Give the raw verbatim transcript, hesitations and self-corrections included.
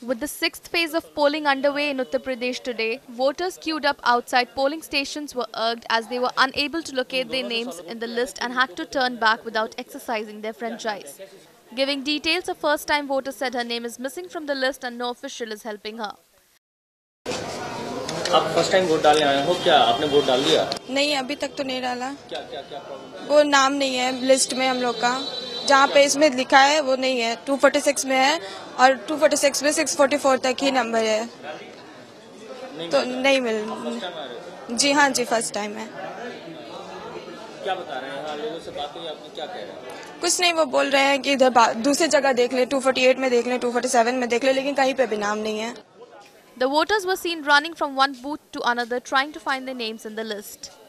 With the sixth phase of polling underway in Uttar Pradesh today, voters queued up outside polling stations were urged as they were unable to locate their names in the list and had to turn back without exercising their franchise. Giving details, a first-time voter said her name is missing from the list and no official is helping her. आप first time vote डालने आए हो क्या? आपने vote डाल दिया? नहीं, अभी तक तो नहीं डाला। क्या क्या क्या प्रॉब्लम? वो नाम नहीं है लिस्ट में हम लोग का, जहाँ पे इसमें लिखा है वो नहीं है। दो सौ छियालीस में है और दो सौ छियालीस में छह सौ चौवालीस तक ही नंबर है, नहीं तो मिलता। नहीं मिल। फर्स्ट टाइम आ रहे हो? जी हाँ जी, फर्स्ट टाइम है। क्या बता रहे हैं? हाँ, लोगों से बात हुई आपने, क्या कह रहे हैं? कुछ नहीं, वो बोल रहे हैं कि इधर दूसरी जगह देख ले, दो सौ अड़तालीस में देख ले, दो सौ सैंतालीस में देख ले, लेकिन कहीं पे भी नाम नहीं है। The voters were seen running from one booth to another trying to find their names in the list.